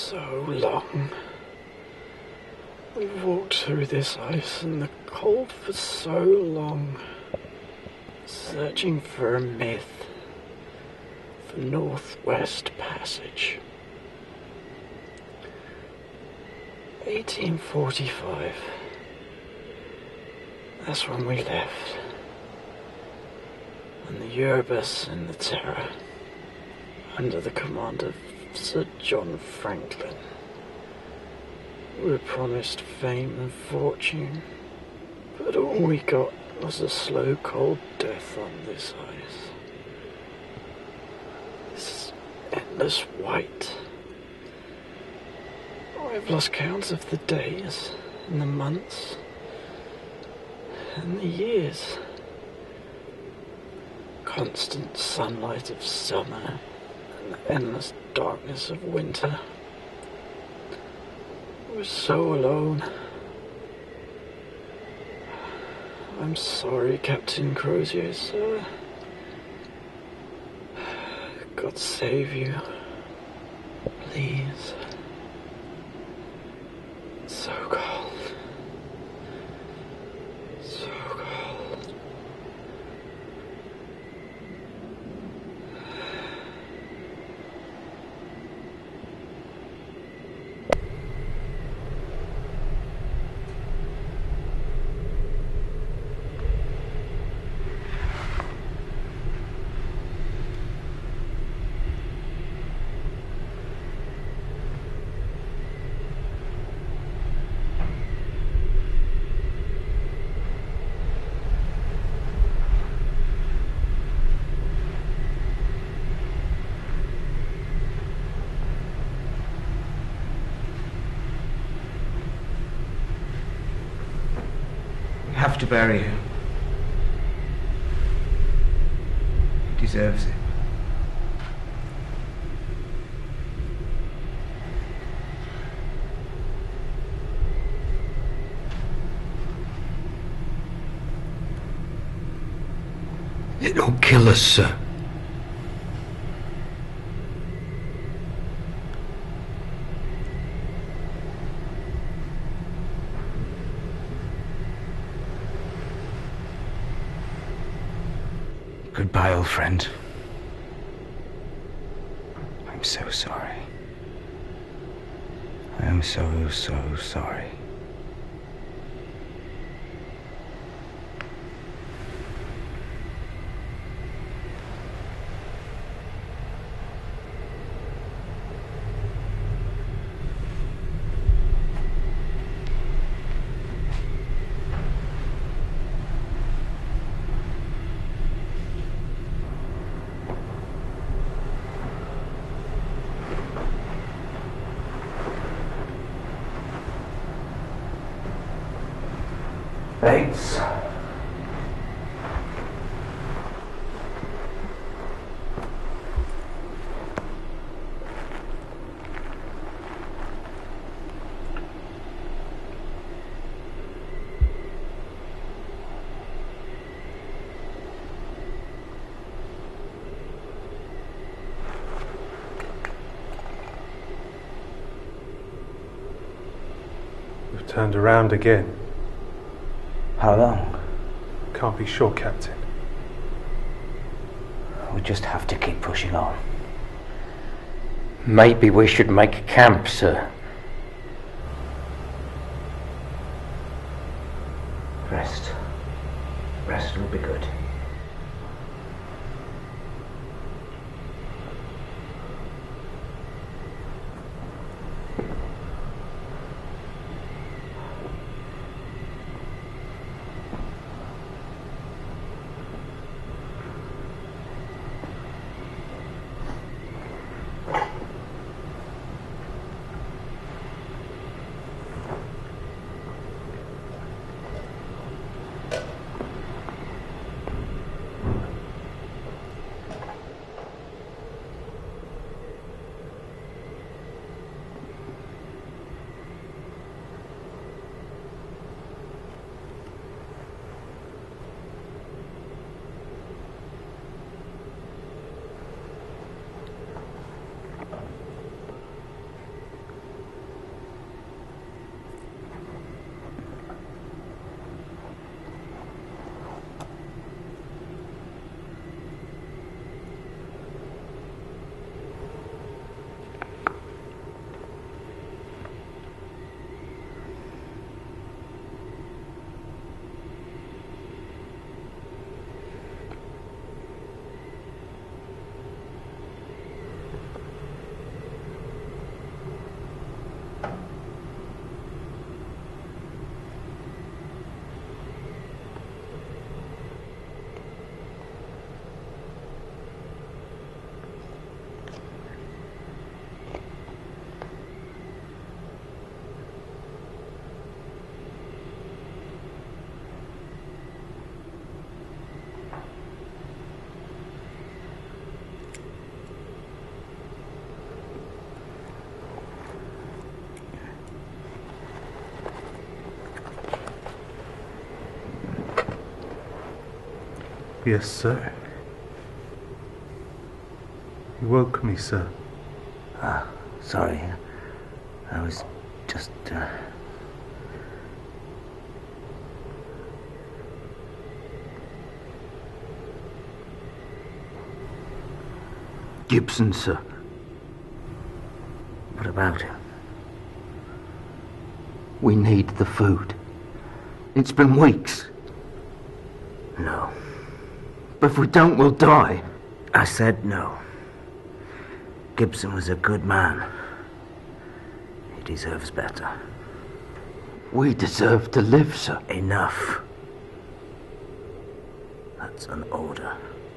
so long. We've walked through this ice and the cold for so long, searching for a myth, for Northwest Passage. 1845. That's when we left. And the Erebus and the Terror, under the command of Sir John Franklin, we were promised fame and fortune, but all we got was a slow, cold death on this ice. This endless white. I've lost count of the days, and the months, and the years. Constant sunlight of summer, and the endless darkness of winter. We're so alone. I'm sorry, Captain Crozier, sir. God save you. Please. It's so cold. So cold. Have to bury her. He deserves it. It'll kill us, sir. Goodbye, old friend. I'm so sorry. I am so sorry. Thanks. We've turned around again. How long? Can't be sure, Captain. We just have to keep pushing on. Maybe we should make camp, sir. Rest. Rest will be good. Yes, sir. You woke me, sir. Sorry. I was just, Gibson, sir. What about him? We need the food. It's been weeks. No. But if we don't, we'll die. I said no. Gibson was a good man. He deserves better. We deserve to live, sir. Enough. That's an order.